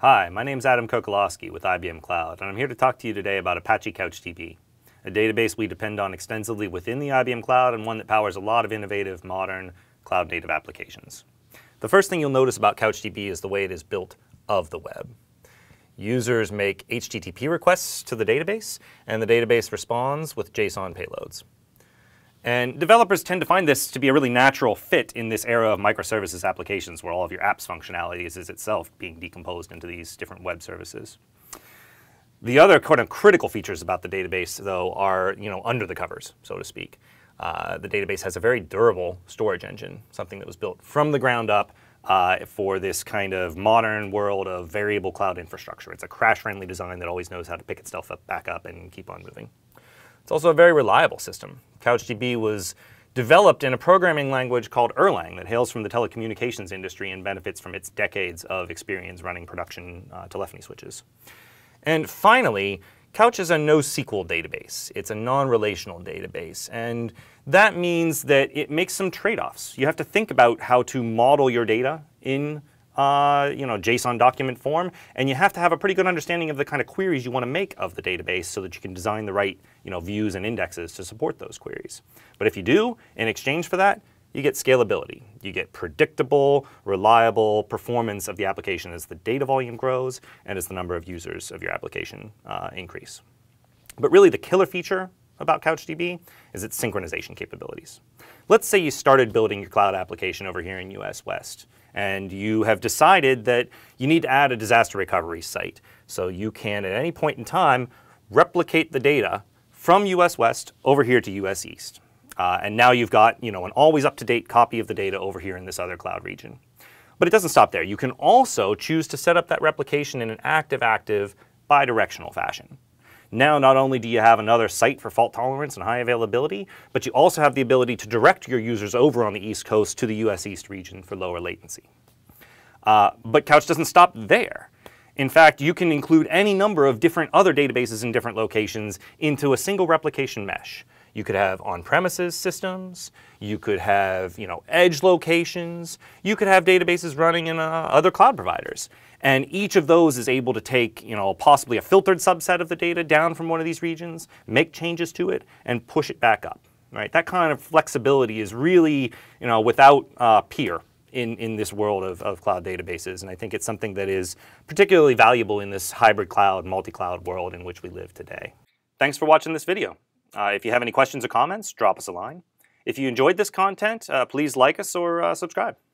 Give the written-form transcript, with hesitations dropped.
Hi, my name is Adam Kocoloski with IBM Cloud, and I'm here to talk to you today about Apache CouchDB, a database we depend on extensively within the IBM Cloud and one that powers a lot of innovative, modern, cloud-native applications. The first thing you'll notice about CouchDB is the way it is built of the web. Users make HTTP requests to the database, and the database responds with JSON payloads. And developers tend to find this to be a really natural fit in this era of microservices applications where all of your apps functionalities is itself being decomposed into these different web services. The other kind of critical features about the database, though, are under the covers, so to speak. The database has a very durable storage engine, something that was built from the ground up for this kind of modern world of variable cloud infrastructure. It's a crash-friendly design that always knows how to pick itself up, back up and keep on moving. It's also a very reliable system. CouchDB was developed in a programming language called Erlang that hails from the telecommunications industry and benefits from its decades of experience running production telephony switches. And finally, Couch is a NoSQL database. It's a non-relational database, and that means that it makes some trade-offs. You have to think about how to model your data in JSON document form, and you have to have a pretty good understanding of the kind of queries you want to make of the database so that you can design the right views and indexes to support those queries. But if you do, in exchange for that, you get scalability. You get predictable, reliable performance of the application as the data volume grows and as the number of users of your application increase. But really the killer feature about CouchDB is its synchronization capabilities. Let's say you started building your cloud application over here in US West, and you have decided that you need to add a disaster recovery site. So you can, at any point in time, replicate the data from US West over here to US East. And now you've got an always up-to-date copy of the data over here in this other cloud region. But it doesn't stop there. You can also choose to set up that replication in an active-active, bidirectional fashion. Now, not only do you have another site for fault tolerance and high availability, but you also have the ability to direct your users over on the East Coast to the US East region for lower latency. But Couch doesn't stop there. In fact, you can include any number of different other databases in different locations into a single replication mesh. You could have on-premises systems, you could have edge locations, you could have databases running in other cloud providers. And each of those is able to take possibly a filtered subset of the data down from one of these regions, make changes to it, and push it back up. Right? That kind of flexibility is really without peer in this world of cloud databases. And I think it's something that is particularly valuable in this hybrid cloud, multi-cloud world in which we live today. Thanks for watching this video. If you have any questions or comments, drop us a line. If you enjoyed this content, please like us or subscribe.